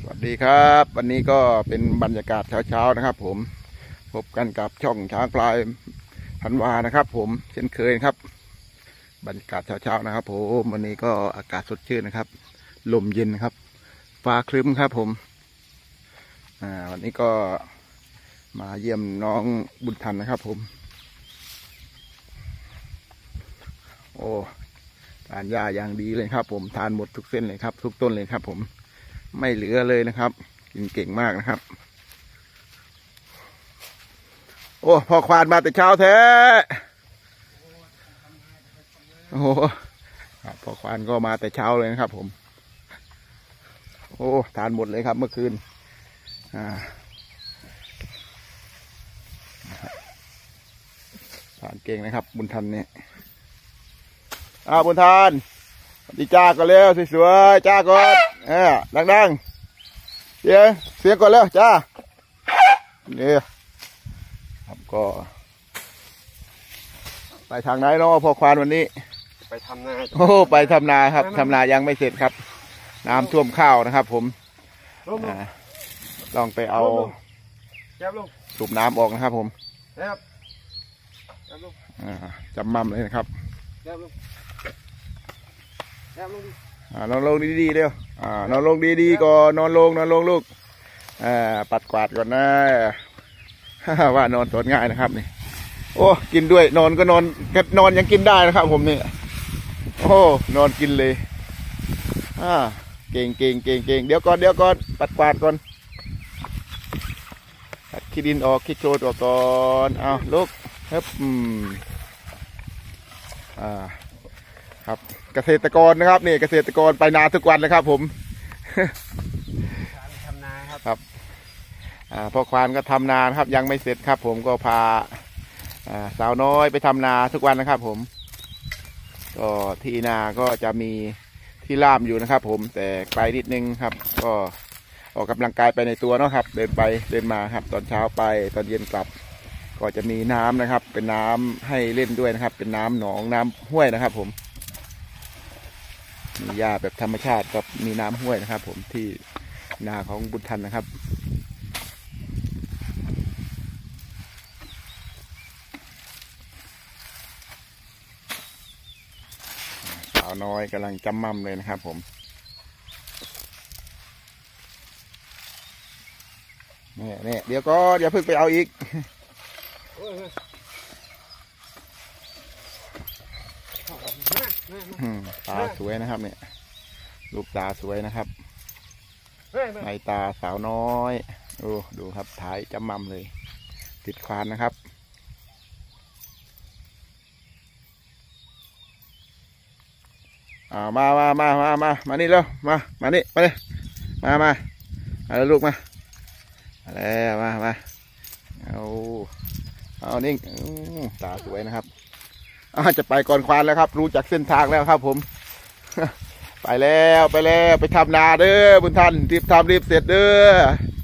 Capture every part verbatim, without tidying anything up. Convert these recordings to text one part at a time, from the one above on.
สวัสดีครับวันนี้ก็เป็นบรรยากาศเช้าๆนะครับผมพบกันกับช่องช้างพลายธันวานะครับผมเช่นเคยครับบรรยากาศเช้าๆนะครับผมวันนี้ก็อากาศสดชื่นนะครับลมเย็นนะครับฟ้าครึ้มครับผมอ่าวันนี้ก็มาเยี่ยมน้องบุญทันนะครับผมโอ้ทานหญ้าอย่างดีเลยครับผมทานหมดทุกเส้นเลยครับทุกต้นเลยครับผมไม่เหลือเลยนะครับกินเก่งมากนะครับโอ้พอควานมาแต่เช้าแท้โอ้โหพอควานก็มาแต่เช้าเลยนะครับผมโอ้ทานหมดเลยครับเมื่อคืนอ่าทานเก่งนะครับบุญทันเนี่ยอ้าวบุญทันดีจ้าก่อนเร็วสวยๆจ้าก่อนเออดังๆเสียงเสียงก่อนเร็วจ้าเนี่ยครับก็ไปทางไหนเนาะพอควานวันนี้ไปทำนาโอ้ไปทำนาครับทำนายังไม่เสร็จครับน้ำท่วมข้าวนะครับผมลองไปเอาสูบน้ำออกนะครับผมจำมั่มเลยนะครับนอนลงดีๆเร็วนอนลงดีๆก่อนนอนลงนอนลงลูกปัดกวาดก่อนนะว่านอนสอนง่ายนะครับนี่โอ้กินด้วยนอนก็นอนนอนยังกินได้นะครับผมนี่โอ้นอนกินเลยอ่าเก่งเก่งเก่งเก่งเดี๋ยวก่อนเดี๋ยวก่อนปัดกวาดก่อนปัดขี้ดินออกขี้โคลนออกก่อนเอาลูกครับอืมอ่าครับเกษตรกรนะครับนี่เกษตรกรไปนาทุกวันนะครับผมทำนาครับครับอ่าพ่อควานก็ทำนาครับยังไม่เสร็จครับผมก็พาอ่าสาวน้อยไปทำนาทุกวันนะครับผมก็ที่นาก็จะมีที่ล่ามอยู่นะครับผมแต่ไกลนิดนึงครับก็ออกกำลังกายไปในตัวเนาะครับเดินไปเดินมาครับตอนเช้าไปตอนเย็นกลับก็จะมีน้ำนะครับเป็นน้ำให้เล่นด้วยนะครับเป็นน้ำหนองน้ำห้วยนะครับผมมีหญ้าแบบธรรมชาติกับมีน้ำห้วยนะครับผมที่นาของบุญทันนะครับสาวน้อยกำลังจำมั่มเลยนะครับผมเนี่ยเนี่ยเดี๋ยวก็เดี๋ยวเพิ่งไปเอาอีกตาสวยนะครับเนี่ยลูกตาสวยนะครับในตาสาวน้อยโอ้ดูครับถ่ายจำมั่มเลยติดควานนะครับอ่ามามามามามามานี่เร็วมามานี่มาเลยมามาเอาลูกมาแล้วมามาเอาเอานิ่งตาสวยนะครับจะไปก่อนควานแล้วครับรู้จักเส้นทางแล้วครับผมไปแล้วไปแล้วไปทำนาเด้อบุญทันรีบทำรีบเสร็จเด้อ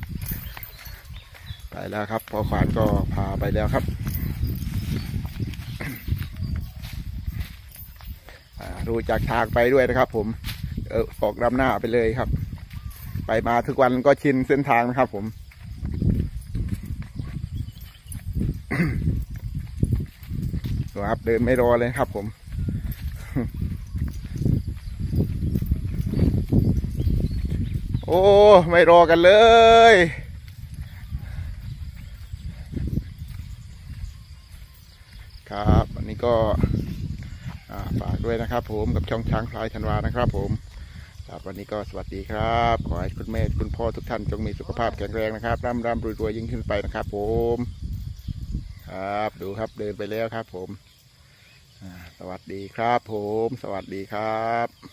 ไปแล้วครับพอควานก็พาไปแล้วครับรู้จักทางไปด้วยนะครับผมเออออกดำหน้าไปเลยครับไปมาทุกวันก็ชินเส้นทางนะครับผมครับเดินไม่รอเลยครับผมโอ้ไม่รอกันเลยครับวันนี้ก็ฝากด้วยนะครับผมกับช่องช้างพลายธันวานะครับผมครับวันนี้ก็สวัสดีครับขอให้คุณแม่คุณพ่อทุกท่านจงมีสุขภาพแข็งแรงนะครับร่ำร่ำรวยรวยยิ่งขึ้นไปนะครับผมครับดูครับเดินไปแล้วครับผมสวัสดีครับผมสวัสดีครับ